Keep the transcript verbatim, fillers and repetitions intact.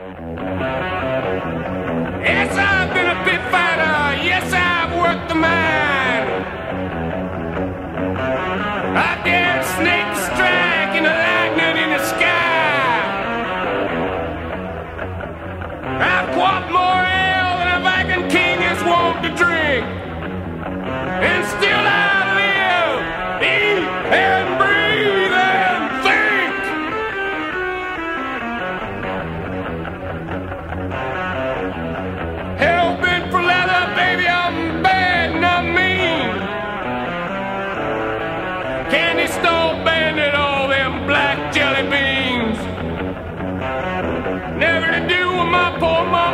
Yes, I've been a pit fighter. Yes, I've worked the mine. I dared snake to strike and the lightning in the sky. I've quaffed more ale than a Viking king has wont to drink. And still I live, eat, and breathe and think. Hell bent for leather, baby, I'm bad and I'm mean. Candy store bandit, all them black jelly beans. Never to do with my poor mom.